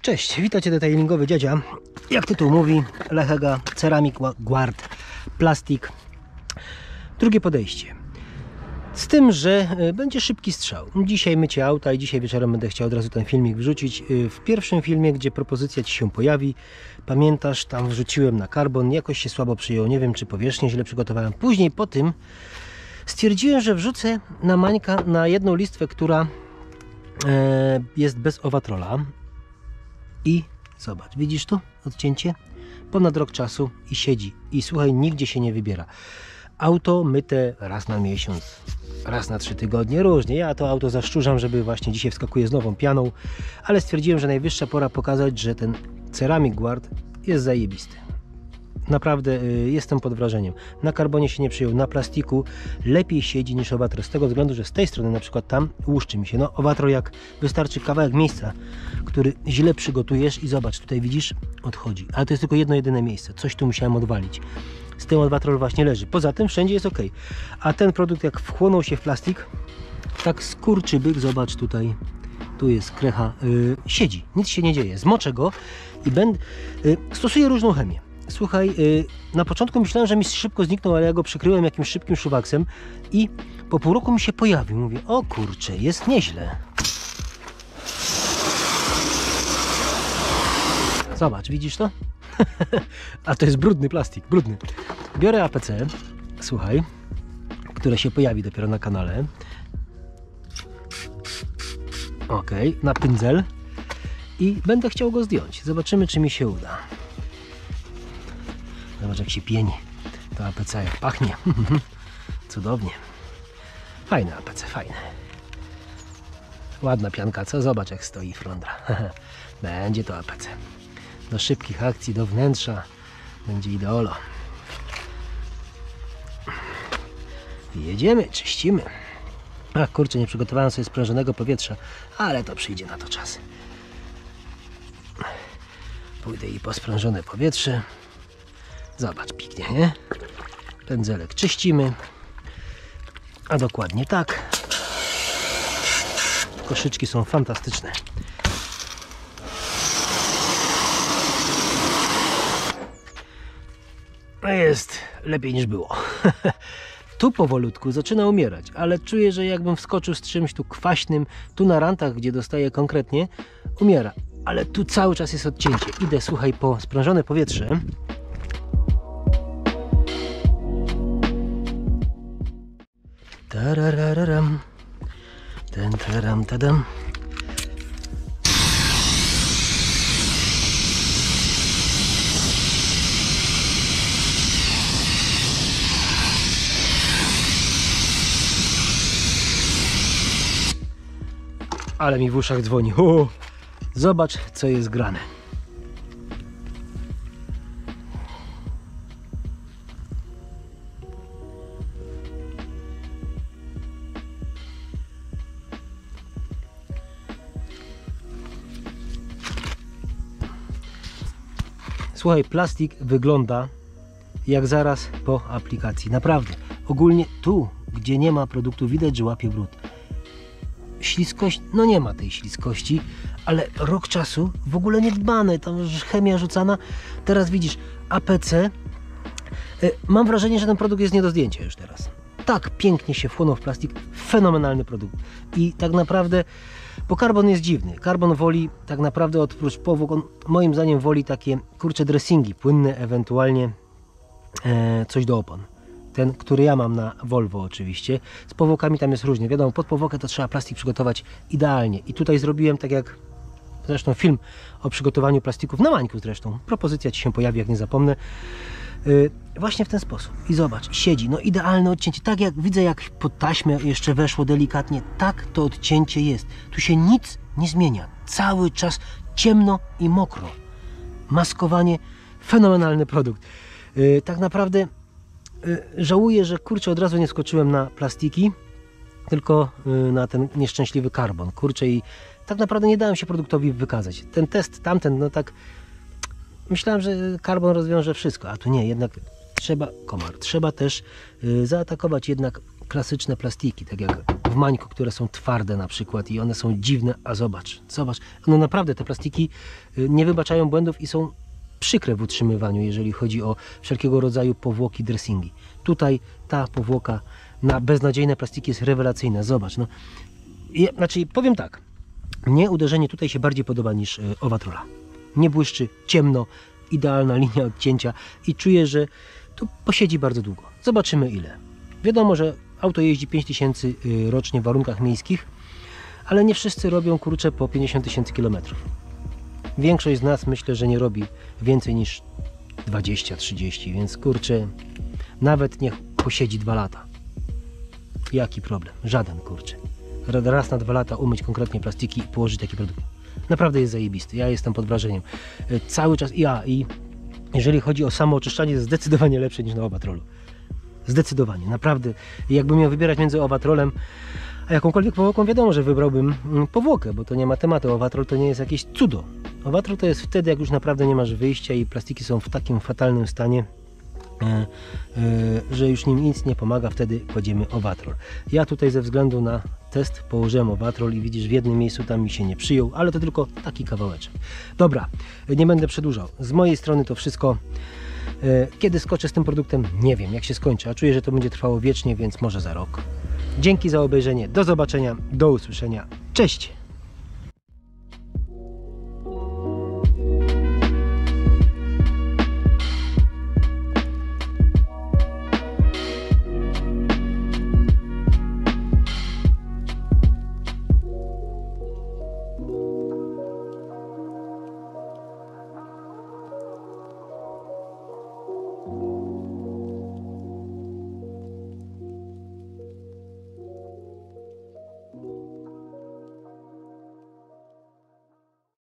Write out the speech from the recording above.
Cześć, witajcie detailingowy dziadzia. Jak tytuł mówi, Lehega Ceramic Guard Plastik. Drugie podejście. Z tym, że będzie szybki strzał. Dzisiaj mycie auta i dzisiaj wieczorem będę chciał od razu ten filmik wrzucić. W pierwszym filmie, gdzie propozycja Ci się pojawi, pamiętasz, tam wrzuciłem na karbon, jakoś się słabo przyjął, nie wiem czy powierzchnię źle przygotowałem. Później po tym stwierdziłem, że wrzucę na Mańka na jedną listwę, która jest bez owatrola. I zobacz, widzisz to odcięcie? Ponad rok czasu i siedzi. I słuchaj, nigdzie się nie wybiera. Auto myte raz na miesiąc, raz na 3 tygodnie, różnie. Ja to auto zaszczurzam, żeby właśnie dzisiaj wskakuje z nową pianą, ale stwierdziłem, że najwyższa pora pokazać, że ten Ceramic Guard jest zajebisty. Naprawdę jestem pod wrażeniem. Na karbonie się nie przyjął, na plastiku lepiej siedzi niż owatrol, z tego względu, że z tej strony na przykład tam łuszczy mi się. No owatrol, jak wystarczy kawałek miejsca, który źle przygotujesz i zobacz, tutaj widzisz, odchodzi. Ale to jest tylko jedno jedyne miejsce, coś tu musiałem odwalić. Z tym owatrol właśnie leży. Poza tym wszędzie jest ok. A ten produkt, jak wchłonął się w plastik, tak skurczybyk, zobacz tutaj, tu jest krecha, siedzi, nic się nie dzieje. Zmoczę go i stosuję różną chemię. Słuchaj, na początku myślałem, że mi szybko zniknął, ale ja go przykryłem jakimś szybkim szuwaksem i po pół roku mi się pojawił. Mówię, o kurczę, jest nieźle. Zobacz, widzisz to? A to jest brudny plastik, brudny. Biorę APC, słuchaj, które się pojawi dopiero na kanale. Ok, na pędzel i będę chciał go zdjąć. Zobaczymy, czy mi się uda. Zobacz, jak się pieni. To APC jak pachnie. Cudownie. Fajne APC, fajne. Ładna pianka, co? Zobacz, jak stoi flądra. Będzie to APC. Do szybkich akcji, do wnętrza. Będzie ideolo. Jedziemy, czyścimy. Ach, kurczę, nie przygotowałem sobie sprężonego powietrza, ale to przyjdzie na to czas. Pójdę i po sprężone powietrze. Zobacz, pięknie, nie? Pędzelek czyścimy. A dokładnie tak. Koszyczki są fantastyczne. Jest lepiej niż było. Tu powolutku zaczyna umierać, ale czuję, że jakbym wskoczył z czymś tu kwaśnym, tu na rantach, gdzie dostaję konkretnie, umiera. Ale tu cały czas jest odcięcie. Idę, słuchaj, po sprężone powietrze. Tarararam. Ten taram tadam. Ale mi w uszach dzwoni. Zobacz, co jest grane. Słuchaj, plastik wygląda jak zaraz po aplikacji. Naprawdę. Ogólnie tu, gdzie nie ma produktu, widać, że łapie brud. Śliskość, no nie ma tej śliskości, ale rok czasu w ogóle nie dbane, tam chemia rzucana. Teraz widzisz APC. Mam wrażenie, że ten produkt jest nie do zdjęcia już teraz. Tak pięknie się wchłonął w plastik, fenomenalny produkt. I tak naprawdę, bo karbon jest dziwny. Karbon woli tak naprawdę oprócz powłok, on moim zdaniem woli takie kurcze dressingi płynne, ewentualnie coś do opon. Ten, który ja mam na Volvo oczywiście. Z powłokami tam jest różnie. Wiadomo, pod powłokę to trzeba plastik przygotować idealnie. I tutaj zrobiłem tak jak zresztą film o przygotowaniu plastików na Mańku zresztą. Propozycja Ci się pojawi, jak nie zapomnę. Właśnie w ten sposób. I zobacz, siedzi. No idealne odcięcie. Tak jak widzę, jak pod taśmę jeszcze weszło delikatnie. Tak to odcięcie jest. Tu się nic nie zmienia. Cały czas ciemno i mokro. Maskowanie. Fenomenalny produkt. Tak naprawdę żałuję, że kurczę od razu nie skoczyłem na plastiki, tylko na ten nieszczęśliwy karbon. Kurczę, i tak naprawdę nie dałem się produktowi wykazać. Ten test, tamten, no tak myślałem, że karbon rozwiąże wszystko, a tu nie, jednak trzeba też zaatakować jednak klasyczne plastiki, tak jak w Mańko, które są twarde na przykład i one są dziwne, a zobacz, no naprawdę te plastiki nie wybaczają błędów i są przykre w utrzymywaniu, jeżeli chodzi o wszelkiego rodzaju powłoki, dressingi. Tutaj ta powłoka na beznadziejne plastiki jest rewelacyjna, zobacz. No. Znaczy, powiem tak, mnie uderzenie tutaj się bardziej podoba niż Owatrola. Nie błyszczy, ciemno, idealna linia odcięcia i czuję, że to posiedzi bardzo długo. Zobaczymy ile. Wiadomo, że auto jeździ 5000 rocznie w warunkach miejskich, ale nie wszyscy robią kurczę po 50 000 kilometrów. Większość z nas myślę, że nie robi więcej niż 20-30, więc kurczę, nawet niech posiedzi 2 lata. Jaki problem? Żaden, kurczę. Raz na 2 lata umyć konkretnie plastiki i położyć taki produkt. Naprawdę jest zajebisty. Ja jestem pod wrażeniem. Cały czas i jeżeli chodzi o samo oczyszczanie, jest zdecydowanie lepsze niż na Owatrolu. Zdecydowanie, naprawdę. Jakbym miał wybierać między Owatrolem a jakąkolwiek powłoką, wiadomo, że wybrałbym powłokę, bo to nie ma tematu. Owatrol to nie jest jakieś cudo. Owatrol to jest wtedy, jak już naprawdę nie masz wyjścia i plastiki są w takim fatalnym stanie, że już nim nic nie pomaga, wtedy kładziemy Owatrol. Ja tutaj ze względu na test położyłem Owatrol i widzisz, w jednym miejscu tam mi się nie przyjął, ale to tylko taki kawałeczek. Dobra, nie będę przedłużał. Z mojej strony to wszystko. Kiedy skoczę z tym produktem? Nie wiem, jak się skończy, a czuję, że to będzie trwało wiecznie, więc może za rok. Dzięki za obejrzenie, do zobaczenia, do usłyszenia. Cześć!